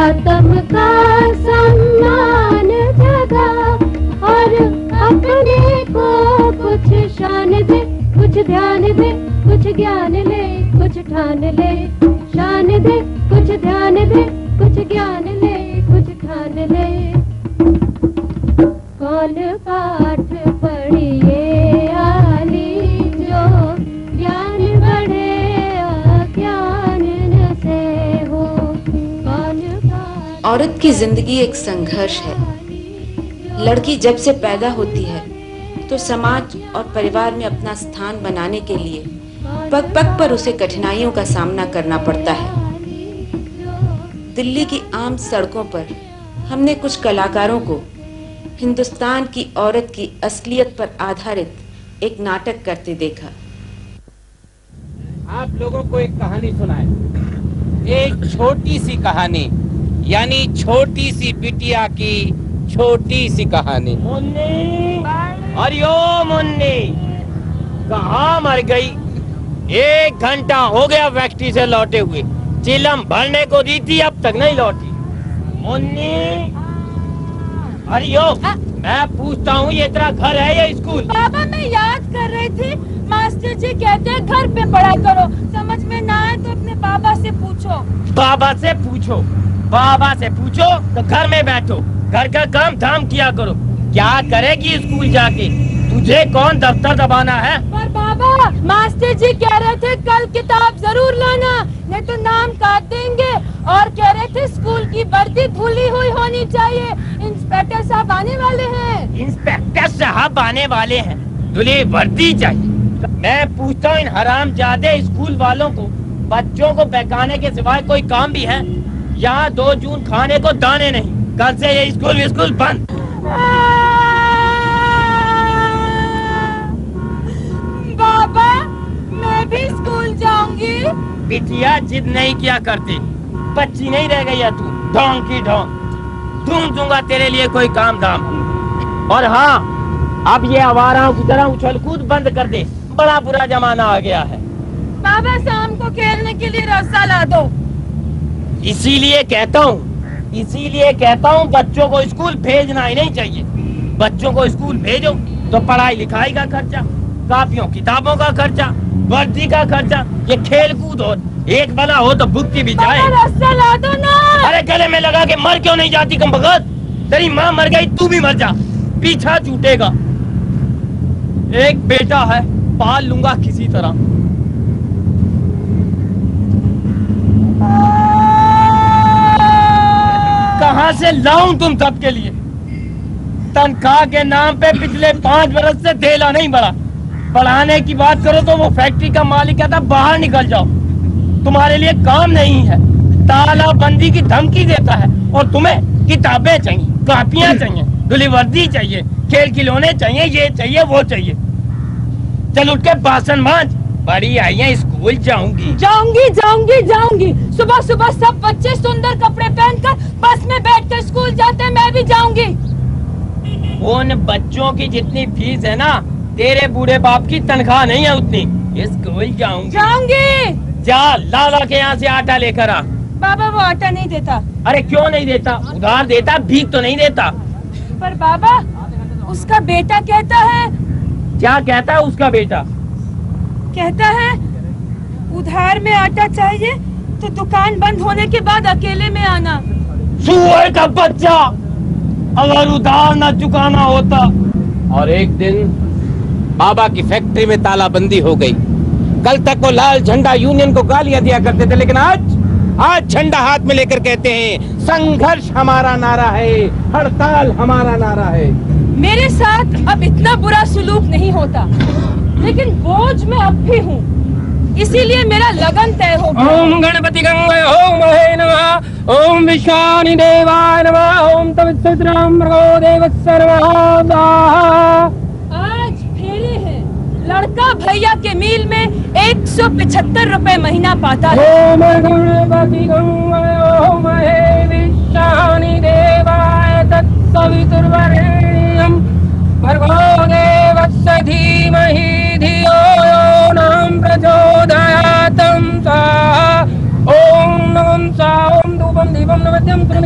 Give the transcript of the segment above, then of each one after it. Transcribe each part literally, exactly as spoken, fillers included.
आत्म का सम्मान जगा और अपने को कुछ शान दे, कुछ ध्यान दे, कुछ ज्ञान ले, कुछ ठान ले, शान दे, कुछ ध्यान दे, कुछ ज्ञान ले, कुछ ठान ले। कौन पाठ पढ़िए आली जो ज्ञान बढ़े अज्ञान न से हो। कौन पाठ। औरत की जिंदगी एक संघर्ष है। लड़की जब से पैदा होती है तो समाज और परिवार में अपना स्थान बनाने के लिए पग पग पर उसे कठिनाइयों का सामना करना पड़ता है। दिल्ली की आम सड़कों पर हमने कुछ कलाकारों को हिंदुस्तान की औरत की असलियत पर आधारित एक नाटक करते देखा। आप लोगों को एक कहानी सुनाए, एक छोटी सी कहानी, यानी छोटी सी बिटिया की छोटी सी कहानी। मुन्नी, अरे ओ मुन्नी, कहाँ मर गई? एक घंटा हो गया फैक्ट्री से लौटे हुए, चिलम भरने को दी थी, अब तक नहीं लौटी। मुन्नी, अरे यो, मैं पूछता हूँ ये तेरा घर है या स्कूल? बाबा मैं याद कर रही थी, मास्टर जी कहते हैं घर पे पढ़ाई करो, समझ में ना आए तो अपने बाबा से पूछो। बाबा से पूछो, बाबा से पूछो तो घर में बैठो, घर का काम धाम किया करो। क्या करेगी स्कूल जाके? तुझे कौन दफ्तर दबाना है? पर बाबा मास्टर जी कह रहे थे कल किताब जरूर लाना, नहीं तो नाम काट देंगे, और कह रहे थे स्कूल की वर्दी धुली हुई होनी चाहिए, इंस्पेक्टर साहब आने वाले हैं। इंस्पेक्टर साहब आने वाले हैं, धुली वर्दी चाहिए। मैं पूछता हूँ इन हरामजादे स्कूल वालों को, बच्चों को बहकाने के सिवाय कोई काम भी है? यहाँ दो जून खाने को दाने नहीं, कल से ये स्कूल स्कूल बंद। बाबा मैं भी स्कूल जाऊंगी। बिटिया जिद नहीं किया करती, बच्ची नहीं रह गई है तू, ढोंग की ढोंग। ढूंढ दूंगा तेरे लिए कोई काम धाम। और हाँ, अब ये आवाराओं की तरह उछल कूद बंद कर दे, बड़ा बुरा जमाना आ गया है। बाबा शाम को खेलने के लिए रस्सा ला दो। इसीलिए कहता हूँ, इसीलिए कहता हूँ बच्चों को स्कूल भेजना ही नहीं चाहिए। बच्चों को स्कूल भेजो तो पढ़ाई लिखाई का खर्चा, कापियों किताबों का खर्चा, वर्दी का खर्चा, ये खेल कूद हो, एक भला हो तो भुगती भी जाए। रस्सा ला दो ना। अरे गले में लगा के मर क्यों नहीं जाती कम भगत? तेरी माँ मर गई, तू भी मर जा, पीछा छूटेगा। एक बेटा है, पाल लूंगा किसी तरह। कहाँ से लाऊं तुम सबके लिए? तनख्वाह के नाम पे पिछले पांच बरस से धेला नहीं बढ़ा। बढ़ाने की बात करो तो वो फैक्ट्री का मालिक कहता बाहर निकल जाओ, तुम्हारे लिए काम नहीं है, तालाबंदी की धमकी देता है। और तुम्हें किताबें चाहिए, कापियां चाहिए, धुली वर्दी चाहिए, खेल खिलौने चाहिए, ये चाहिए वो चाहिए। चल उठ के बासन मांज, बड़ी आई है, स्कूल जाऊंगी जाऊंगी जाऊंगी जाऊंगी। सुबह सुबह सब बच्चे सुंदर कपड़े पहनकर बस में बैठकर स्कूल जाते हैं, मैं भी जाऊंगी। उन बच्चों की जितनी फीस है ना, तेरे बूढ़े बाप की तनख्वाह नहीं है उतनी। स्कूल जाऊंगी जाऊंगी। जा लाला के यहाँ से आटा लेकर आ। बाबा वो आटा नहीं देता। अरे क्यों नहीं देता? उधार देता, भीख तो नहीं देता। पर बाबा उसका बेटा कहता है। क्या कहता है उसका बेटा? कहता है उधार में आटा चाहिए तो दुकान बंद होने के बाद अकेले में आना। सुअर का बच्चा, अगर उधार न चुकाना होता। और एक दिन बाबा की फैक्ट्री में तालाबंदी हो गई। कल तक वो लाल झंडा यूनियन को गालियां दिया करते थे, लेकिन आज आज झंडा हाथ में लेकर कहते हैं संघर्ष हमारा नारा है, हड़ताल हमारा नारा है। मेरे साथ अब इतना बुरा सुलूक नहीं होता, लेकिन बोझ में अब भी हूँ, इसीलिए मेरा लगन तय हो गया। ओम गणपति गंगे ओम महे नमः, ओम विश्वानि देवाय नमः, ओम तत्सवितुर्वरेण्यं भर्गो देवस्य सर्वदा। आज फेरे हैं, लड़का भैया के मिल में एक सौ पचहत्तर रुपए महीना पाता है। ओम गणपति गंगे ओम महे विश्वानि देवाय तत्सवितुर्वरेण्यं भर्गो देवस्य धीमहि धियो यो न प्रचोदयात्। ओम नमः ओम धूपं दीपं नैवेद्यं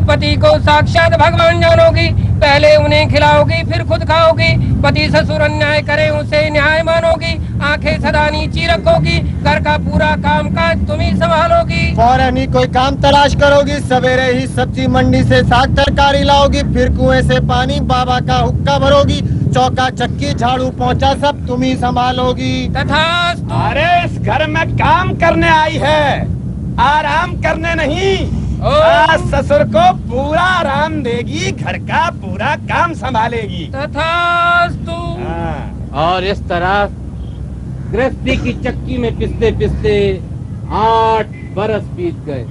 पति को साक्षात भगवान जानोगी, पहले उन्हें खिलाओगी फिर खुद खाओगी, पति ससुर अन्याय करे उसे न्याय मानोगी, आंखें सदा नीची रखोगी, घर का पूरा काम काज तुम ही संभालोगी। फौरन ही कोई काम तलाश करोगी, सवेरे ही सब्जी मंडी से साग तरकारी लाओगी, फिर कुएं से पानी बाबा का हुक्का भरोगी, चौका चक्की झाड़ू पोंछा सब तुम ही संभालोगी। तथास्तु। अरे इस घर में काम करने आई है, आराम करने नहीं। सास ससुर को पूरा आराम देगी, घर का पूरा काम संभालेगी। तथास्तु। और इस तरह गृहस्थी की चक्की में पिसते पिसते आठ बरस बीत गए।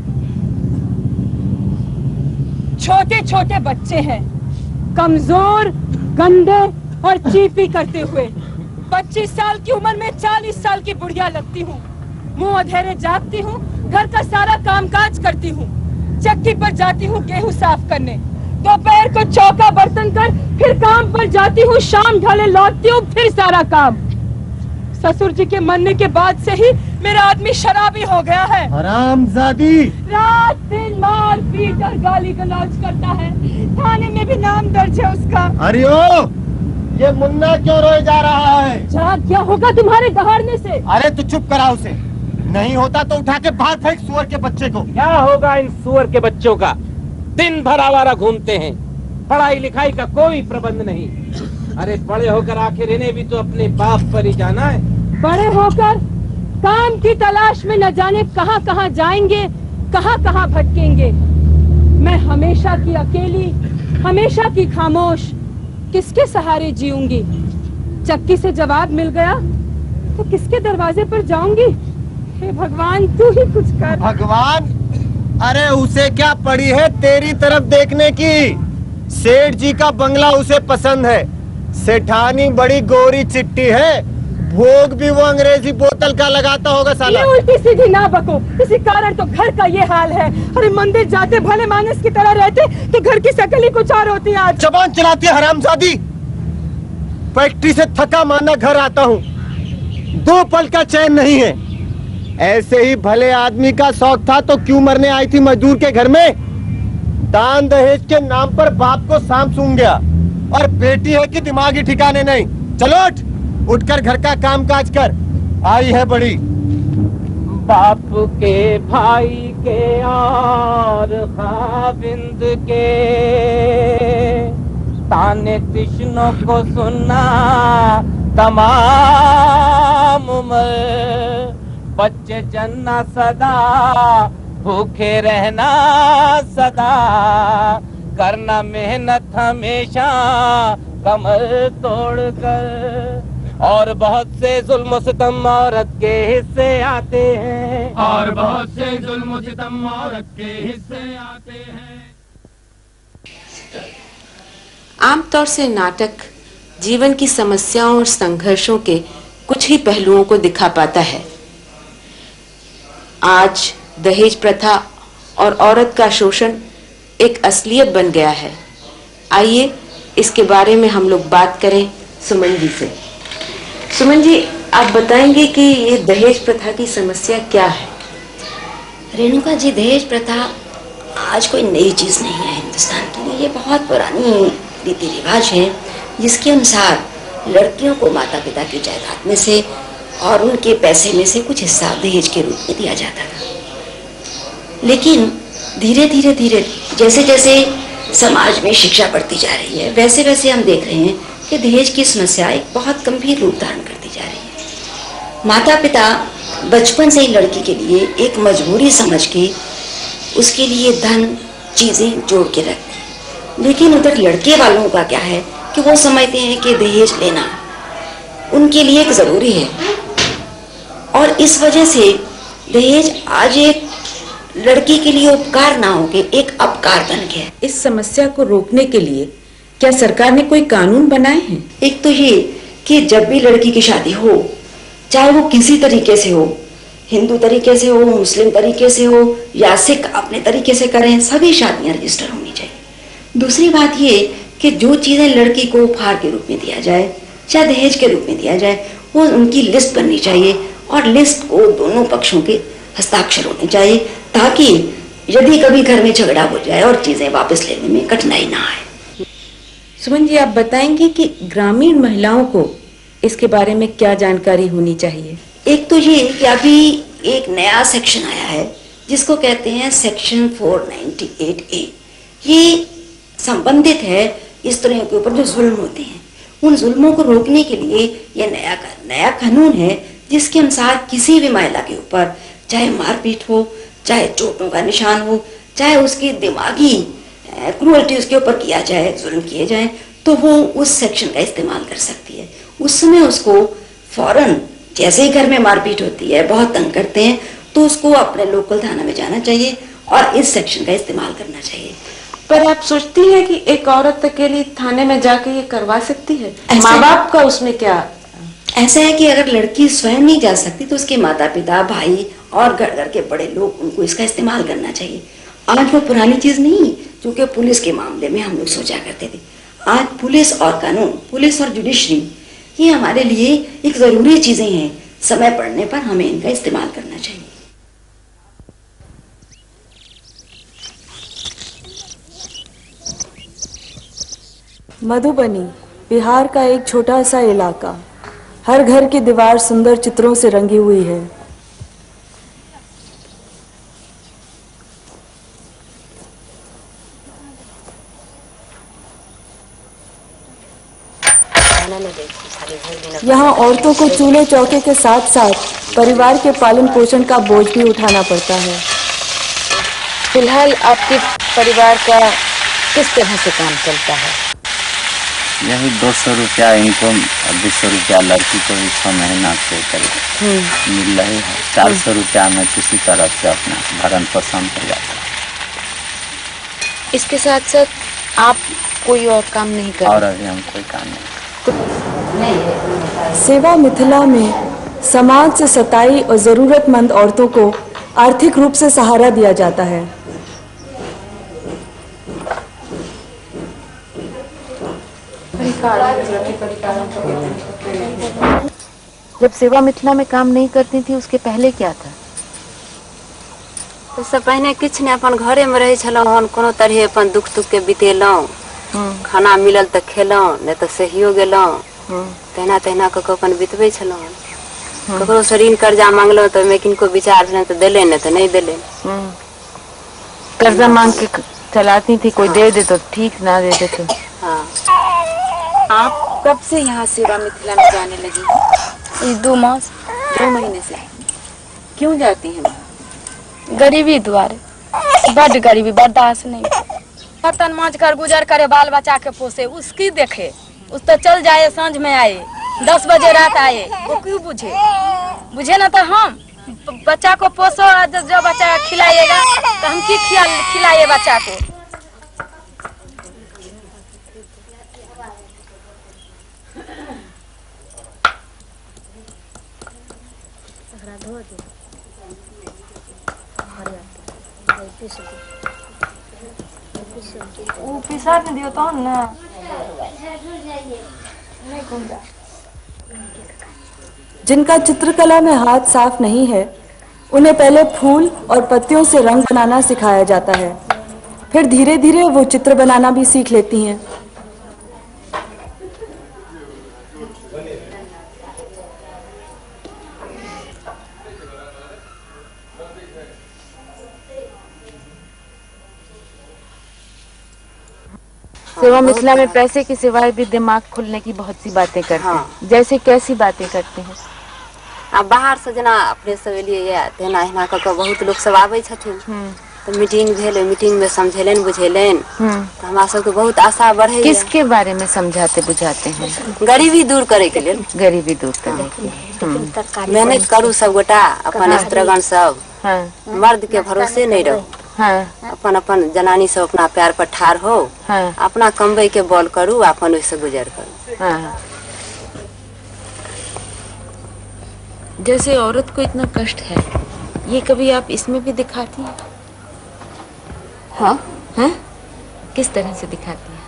छोटे छोटे बच्चे हैं, कमजोर, गंदे और चीपी करते हुए। पच्चीस साल की उम्र में चालीस साल की बुढ़िया लगती हूँ, मुंह अधेरे जागती हूँ, घर का सारा कामकाज करती हूँ, चक्की पर जाती हूँ गेहूँ साफ करने, दोपहर को चौका बर्तन कर फिर काम पर जाती हूँ, शाम ढले लौटती हूँ फिर सारा काम। ससुर जी के मरने के बाद से ही मेरा आदमी शराबी हो गया है। हरामजादी। रात दिन मार पीट और गाली गलौज करता है, थाने में भी नाम दर्ज है उसका। अरे ओ, ये मुन्ना क्यों रोए जा रहा है? जा क्या होगा तुम्हारे दहाड़ने से? अरे तू चुप करा उसे, नहीं होता तो उठा के बाहर फेंक सुअर के बच्चे को। क्या होगा इन सुअर के बच्चों का? दिन भर आवारा घूमते हैं, पढ़ाई लिखाई का कोई प्रबंध नहीं। अरे बड़े होकर आखिर इन्हें भी तो अपने बाप पर ही जाना है। बड़े होकर काम की तलाश में न जाने कहां कहां जाएंगे, कहां कहां भटकेंगे। मैं हमेशा की अकेली, हमेशा की खामोश, किसके सहारे जीऊंगी? चक्की से जवाब मिल गया तो किसके दरवाजे पर जाऊंगी? हे भगवान तू ही कुछ कर। भगवान? अरे उसे क्या पड़ी है तेरी तरफ देखने की? सेठ जी का बंगला उसे पसंद है, सेठानी बड़ी गोरी चिट्टी है, भोग भी वो अंग्रेजी बोतल का लगाता होगा साला। ये उल्टी सीधी ना बको, इसी कारण तो घर का ये हाल है। अरे मंदिर जाते भले मानस की तरह रहते तो घर की शकल ही कुछ और होती आज। जबान चलाती है हरामजादी। फैक्ट्री से थका माना घर आता हूँ, दो पल का चैन नहीं है। ऐसे ही भले आदमी का शौक था तो क्यों मरने आई थी मजदूर के घर में? दान दहेज के नाम पर बाप को सांप सूंघ गया, और बेटी है कि दिमागी ठिकाने नहीं। चलो उठ, उठकर घर का काम काज कर, आई है बड़ी। बाप के भाई के और खाविंद के ताने तिश्नों को सुनना तमाम उम्र, बच्चे जन्ना सदा भूखे रहना सदा, करना मेहनत हमेशा कमर तोड़कर, और बहुत से जुल्म सितम औरत के हिस्से आते हैं, और बहुत से जुल्म सितम औरत के हिस्से आते हैं। आमतौर से नाटक जीवन की समस्याओं और संघर्षों के कुछ ही पहलुओं को दिखा पाता है। आज दहेज प्रथा और औरत का शोषण एक असलियत बन गया है। आइए इसके बारे में हम लोग बात करें सुमन जी से। सुमन जी, आप बताएंगे कि ये दहेज प्रथा की समस्या क्या है? रेणुका जी, दहेज प्रथा आज कोई नई चीज़ नहीं है हिंदुस्तान के लिए। ये बहुत पुरानी रीति रिवाज है जिसके अनुसार लड़कियों को माता पिता की जायदाद में से और उनके पैसे में से कुछ हिस्सा दहेज के रूप में दिया जाता था। लेकिन धीरे धीरे धीरे जैसे जैसे समाज में शिक्षा बढ़ती जा रही है, वैसे वैसे हम देख रहे हैं कि दहेज की समस्या एक बहुत गंभीर रूप धारण करती जा रही है। माता पिता बचपन से ही लड़की के लिए एक मजबूरी समझ के उसके लिए धन चीज़ें जोड़ के रखते हैं, लेकिन उधर लड़के वालों का क्या है कि वो समझते हैं कि दहेज लेना उनके लिए एक ज़रूरी है, और इस वजह से दहेज आज एक लड़की के लिए उपकार ना होके एक अपकार बन गया। इस समस्या को रोकने के लिए क्या सरकार ने कोई कानून बनाए हैं? एक तो ये कि जब भी लड़की की शादी हो, चाहे वो किसी तरीके से हो, हिंदू तरीके से हो, मुस्लिम तरीके से हो या सिख अपने तरीके से करें, सभी शादियां रजिस्टर होनी चाहिए। दूसरी बात ये कि जो चीज़ें लड़की को उपहार के रूप में दिया जाए, चाहे दहेज के रूप में दिया जाए, वो उनकी लिस्ट बननी चाहिए, और लिस्ट को दोनों पक्षों के हस्ताक्षर होने चाहिए, ताकि यदि कभी घर में झगड़ा हो जाए और चीजें वापस लेने में कठिनाई ना आए। सुमन जी, आप बताएंगे कि ग्रामीण महिलाओं को इसके बारे में क्या जानकारी होनी चाहिए? एक तो ये कि अभी एक नया सेक्शन आया है जिसको कहते हैं सेक्शन चार सौ अट्ठानवे ए। ये संबंधित है स्त्रियों के ऊपर जो जुल्म होते हैं, उन जुल्मों को रोकने के लिए ये नया नया कानून है जिसके अनुसार किसी भी महिला के ऊपर चाहे मारपीट हो, चाहे चोटों का निशान हो, चाहे उसकी दिमागी क्रूअल्टी उसके ऊपर किया जाए, जुल्म किए जाए, तो वो उस सेक्शन का इस्तेमाल कर सकती है। उस समय उसको फौरन, जैसे ही घर में मारपीट होती है, बहुत तंग करते हैं, तो उसको अपने लोकल थाना में जाना चाहिए और इस सेक्शन का इस्तेमाल करना चाहिए। पर आप सोचती हैं कि एक औरत अकेली थाने में जाके ये करवा सकती है? माँ बाप का उसमें क्या? ऐसा है कि अगर लड़की स्वयं नहीं जा सकती तो उसके माता पिता, भाई और घर घर के बड़े लोग, उनको इसका इस्तेमाल करना चाहिए। आज वो पुरानी चीज नहीं क्योंकि पुलिस के मामले में हम लोग सोचा करते थे। आज पुलिस और कानून, पुलिस और जुडिशरी, ये हमारे लिए एक जरूरी चीजें हैं। समय पड़ने पर हमें इनका इस्तेमाल करना चाहिए। मधुबनी बिहार का एक छोटा सा इलाका। हर घर की दीवार सुंदर चित्रों से रंगी हुई है। यहाँ औरतों को चूल्हे चौके के साथ साथ परिवार के पालन पोषण का बोझ भी उठाना पड़ता है। फिलहाल आपके परिवार का किस तरह से काम चलता है? यही दो सौ रुपया इनकम और दो सौ रुपया लड़की को भी छह महीना से करीब मिल रही है। चार सौ रुपया में किसी तरह से अपना भरण पोषण कर जाता है। इसके साथ साथ आप कोई और काम नहीं करते? और अभी हम कोई काम नहीं। सेवा मिथिला में समाज से सताई और जरूरतमंद औरतों को आर्थिक रूप से सहारा दिया जाता है। जब सेवा मिथिला में काम नहीं करती थी उसके पहले क्या था? उससे पहले किछ ने अपन घरे में रहे छलौं, कोनो तरह अपन दुख सुख के बितेलौं। खाना मिलल तो खेलौं, नहीं तो सहियो गेलौं। तहिना तहिना कऽ कऽ अपन बितबै छलौं। ककरो से ऋण कर्जा मांगलौं तो मैं किनको विचार भेल तो देले, नहीं तो नहीं देले। कर्जा मांग के चलाती थी, कोई दे दे तो ठीक, ना दे दे तो। हाँ। आप कब से यहाँ सेवा मिथिला में जाने लगी? दो मास दो महीने से। क्यों जाती हैं? गरीबी द्वारे, बड़ गरीबी बर्दाश्त नहीं। बर्तन मांझ कर गुजर करे, बाल बच्चा के पोसे, उसकी देखे। उस तो चल जाए, सांझ में आए, दस बजे रात आए, वो क्यों बुझे? बुझे ना तो हम बच्चा को पोसो, जो बच्चा खिलाएगा तो हम की खिलाए बच्चा को? वो पिसा ने दियो तो ना। जिनका चित्रकला में हाथ साफ नहीं है, उन्हें पहले फूल और पत्तियों से रंग बनाना सिखाया जाता है। फिर धीरे धीरे वो चित्र बनाना भी सीख लेती हैं। सेवा मिथिला में पैसे की सिवाय भी दिमाग खुलने की बहुत सी बातें करते हैं। हाँ। जैसे कैसी बातें करते हैं? अब बाहर से जना अपने सब लिए तेना हिना क के बहुत लोग सब आवे छथिन, तो मीटिंग भेल, मीटिंग में समझेलन बुझेलन, तो हमरा सब के बहुत आशा बढ़े। किसके बारे में समझाते बुझाते हैं? गरीबी दूर करे के लिए। गरीबी दूर करे के लिए मेहनत करू सब गोटा, अपन स्त्रीगण सब। हाँ। मर्द के भरोसे नहीं रहो। हाँ। अपन अपन जनानी सब अपना प्यार पर ठार हो। हाँ। अपना कमबै के बॉल करू, अपन वैसे गुजर करू। हाँ। जैसे औरत को इतना कष्ट है, ये कभी आप इसमें भी दिखाती हैं? हाँ। हाँ? किस तरह से दिखाती है?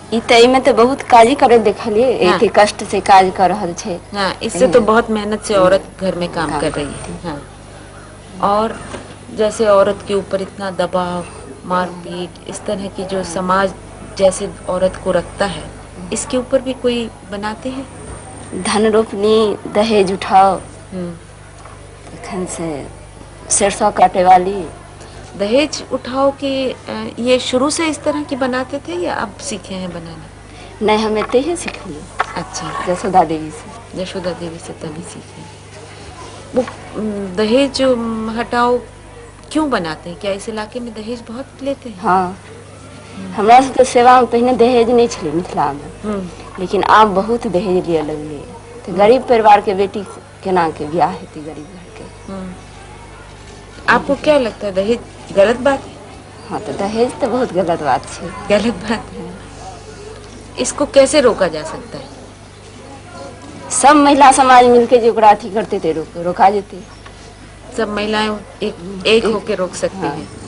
ई त में तो बहुत काज करे देखलिए एक ही कष्ट से काज कर रहल छे। हाँ, इससे तो बहुत मेहनत से औरत घर में काम, काम कर रही है। हाँ। और जैसे औरत के ऊपर इतना दबाव, मारपीट, इस तरह की जो समाज जैसे औरत को रखता है, इसके ऊपर भी कोई बनाते हैं? धन रोपनी, दहेज उठाओ, एखन से सरसों काटे वाली। दहेज उठाओ के ये शुरू से इस तरह की बनाते थे या अब सीखे हैं बनाना? नहीं, हम इतने ही सीख लिए। अच्छा, यशोदा देवी से। यशोदा देवी से तभी सीखे। वो दहेज हटाओ क्यों बनाते हैं? क्या इस इलाके में दहेज बहुत लेते हैं? हाँ, हमारा से तो सेवा में पहले दहेज नहीं छे मिथिला में, लेकिन आप बहुत दहेज लिया लगलिए। तो गरीब परिवार के बेटी केना के ब्याह हेती गरीब घर के। आपको क्या लगता है दहेज गलत बात है? हाँ, तो दहेज तो बहुत गलत बात है। गलत बात है। इसको कैसे रोका जा सकता है? सब महिला समाज मिलके जो अथी करते थे रोक, रोका जेते। सब महिलाएं एक एक होके रोक सकती हाँ। हैं।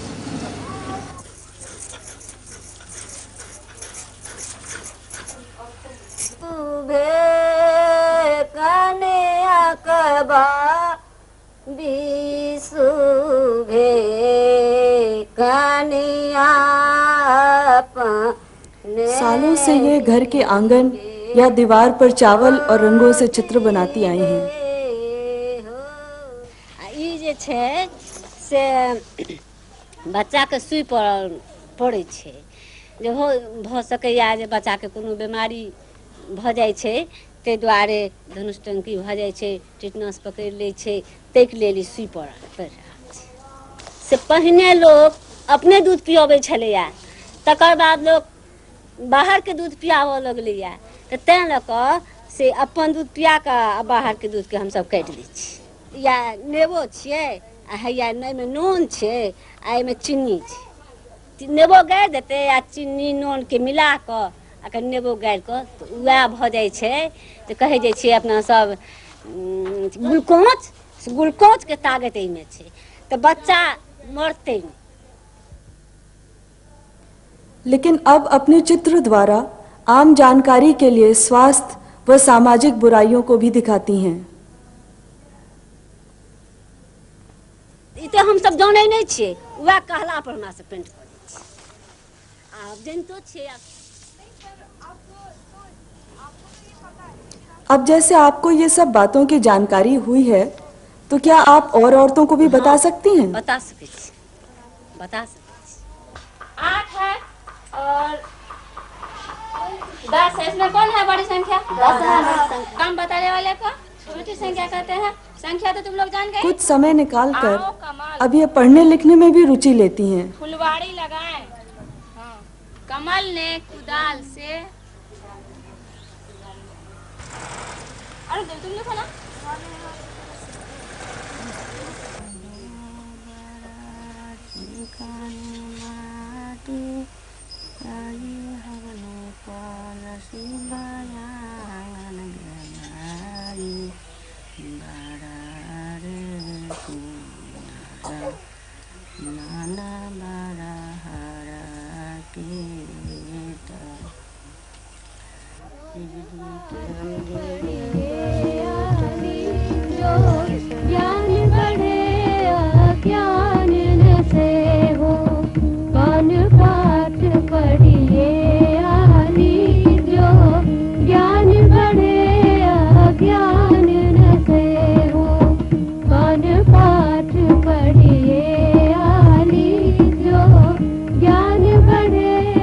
सालों से ये घर के आंगन या दीवार पर चावल और रंगों से चित्र बनाती आई हैं। ई जे छे से बच्चा के सुई पड़े छे, जे हो भ सकैया जे बच्चा के कोनो बीमारी भ जाय छे, ते दुआरे धनुष टंकी भ जाय छे, टिटनस पकड़ ले छे, तैक लेली सुई पड़ पड़ से पहिने लोग अपने दूध पियाबे छलैया, तकर बाद लोग बाहर के दूध पियाबे लगलैया। तो तें लऽ कऽ से अपन दूध पिया के बाहर के दूध के हम सब काटि दै छी। या नेबो छियै आ हैया एहिमे नून छै आ एहिमे चीनी छै, नेबो गाड़ि देतै आ चीनी नून के मिला कऽ आ नेबो गाड़ि कऽ तऽ वएह भऽ जाइ छै। तऽ कहै जाइ छियै अपना सब गुलकोच, गुलकोच के ताकत एहिमे छै, तऽ बच्चा मरते नहीं। लेकिन अब अपने चित्र द्वारा आम जानकारी के लिए स्वास्थ्य व सामाजिक बुराइयों को भी दिखाती हैं। इते हम सब जाने नहीं छे, वह कहला पर हमरा से पेंट कर दै छी। आब जनितो छे। अब जैसे आपको ये सब बातों की जानकारी हुई है, तो क्या आप और औरतों को भी हाँ, बता सकती हैं? बता सकती छी, बता सकती छी। आठ है और दस है, इसमें कौन है बड़ी संख्या? दस है। कम बताने वाले को छोटी संख्या कहते हैं। संख्या तो तुम लोग जान गए। कुछ समय निकालकर अब ये पढ़ने लिखने में भी रुचि लेती हैं। फुलवाड़ी लगाएं। हाँ। कमल ने कुदाल से, अरे तुम लिखो ना। ज्ञान बढ़े